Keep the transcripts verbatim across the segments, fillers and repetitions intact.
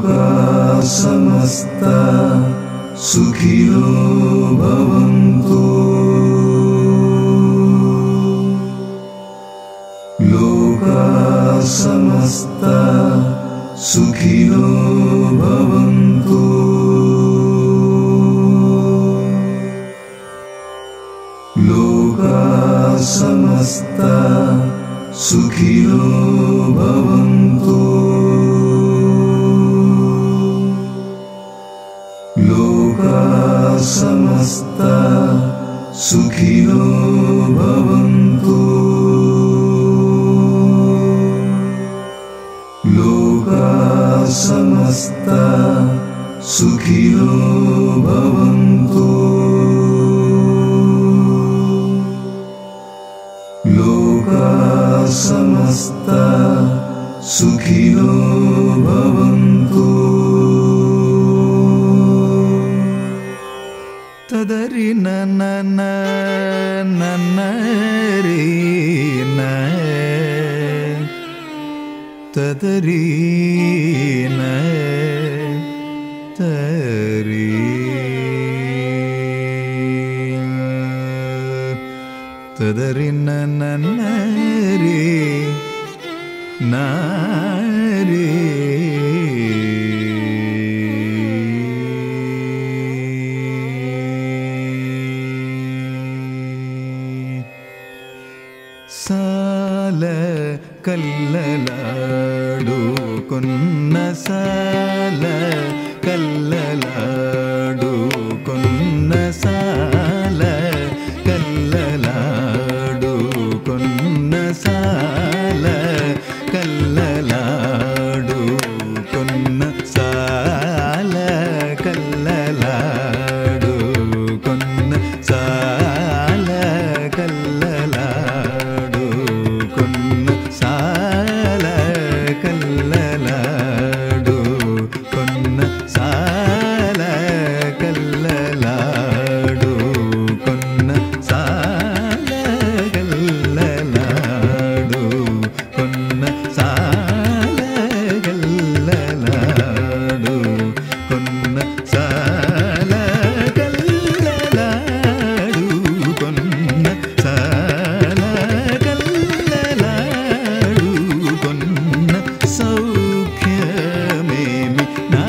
లోకా సమస్తా సుఖినో భవంతు. లోకా సమస్తా సుఖినో భవంతు. లోకా సమస్తా సుఖినో భవంతు. లోకా సమస్తా సుఖినో భవంతు. లోకా సమస్తా సుఖినో భవంతు. లోకా సమస్తా సుఖినో భవంతు. తదరి నన నన్నరి న తదరి న తరి తదరి నన్నరి నారి సాల కల్లలాడుకున్న సాల కల్లలాడుకున్న సాల కల్లలాడుకున్న సాల కల్లలాడుకున్న సాల కల్లలాడుకున్న సాల కల్లలాడుకున్న సాల కల్లలాడుకున్న సాల కల్లలాడుకున్న సాల కల్లలాడుకున్న సాల కల్లలాడుకున్న సాల కల్లలాడుకున్న సాల కల్లలాడుకున్న సౌఖ్యమేమి నా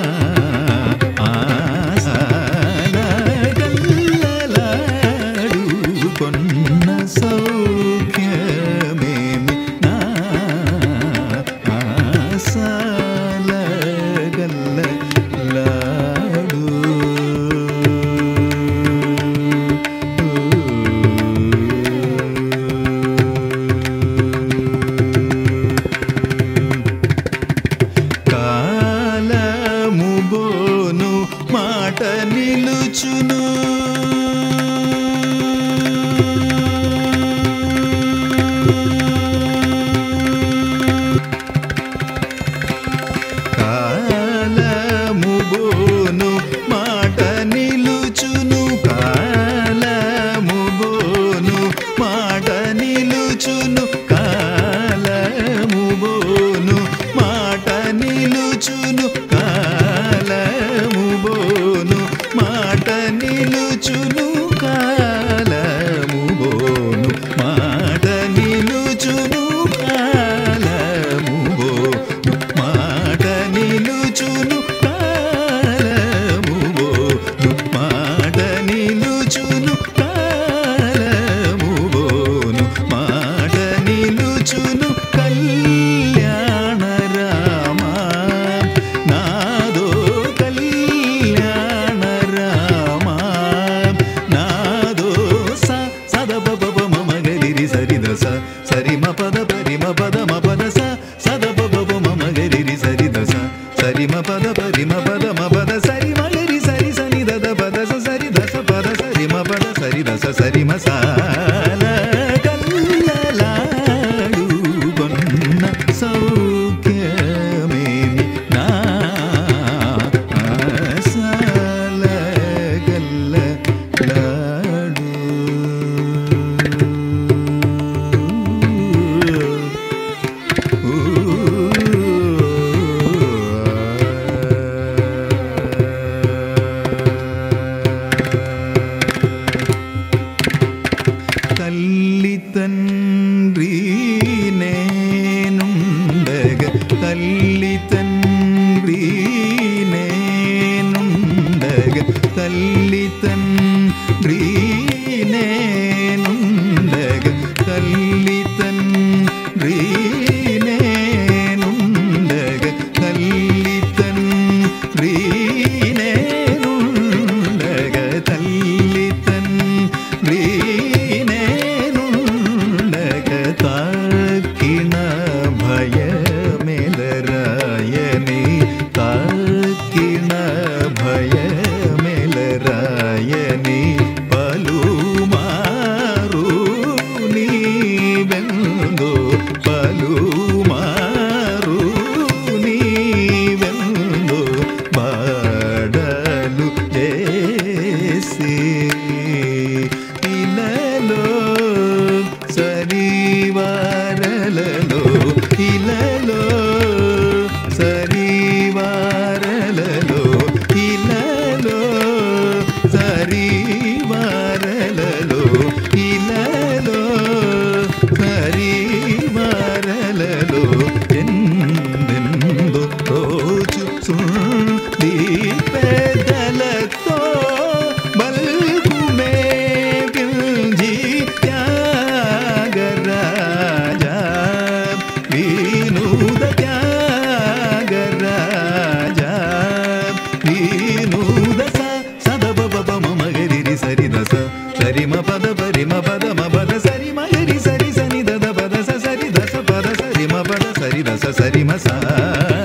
ఆసాల కల్లలాడుకున్న సౌఖ్యమేమి నా ఆసాల కల్లలాడు. కాలము బోను మాట నిలుచును కాలము బోను మాట నిలుచును కాలము బోను మాట నిలుచును కాలము బోను మాట నిలుచును కాలము బోను మాట నిలుచును కాలము బోను మాట నిలుచును కాలము బోను మాట నిలుచును కాలము బోను మాట నిలుచును కాలము బోను మాట నిలుచును. కళ్యాణ రామ నాదో కళ్యాణ రామ నాదో స సద బబ మమ గరిరి సరి దస సరి మ పద పరి మ పద మ పద స సద బబ మమ గరిరి సరి దస సరి మ పద పరి మ పద మ పద సరి మ గరి సరి సని దద పద స సరి దస పద సరి మ పద సరి దస సరి మ సాల కల్లలాడుకున్న సౌఖ్యమేమి నా ఆసాల కల్లలాడు. ఊ రీనేనుండగ తల్లితన్ రీనేనుండగ తల్లితన్ రీనేనుండగ తాకిన భయమెలరాయని తాకిన భయమెలరాయని పలుమారు నీవెందో పలుమారు నీవెందో బాడలు చేసి ఇలలో సరివారలలో ఇలలో సరివారలలో ఇలలో సరివారలలో ఇలలో సరివారలలో ఎందెందో రోజుచుంది పెదలతో బల్గుమే పిల్జి త్యాగరాజా వినూద త్యాగరాజా వినూద స సదబబ మమగరి సరి దస సరిమ పద పరిమ పద మపద సరి మగరి సరి సని దద పద స సరి దస పద సరిమ పద సరి దస సరిమ స